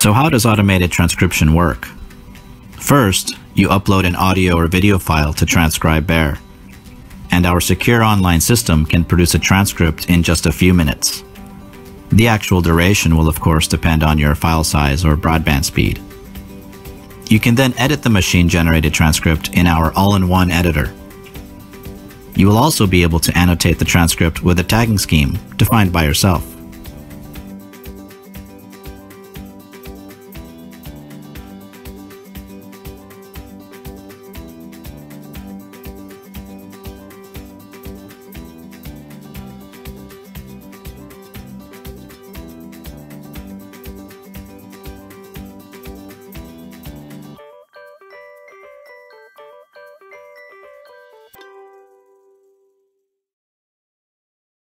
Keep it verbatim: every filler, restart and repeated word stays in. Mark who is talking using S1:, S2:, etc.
S1: So how does automated transcription work? First, you upload an audio or video file to Transcribear, and our secure online system can produce a transcript in just a few minutes. The actual duration will of course depend on your file size or broadband speed. You can then edit the machine-generated transcript in our all-in-one editor. You will also be able to annotate the transcript with a tagging scheme defined by yourself.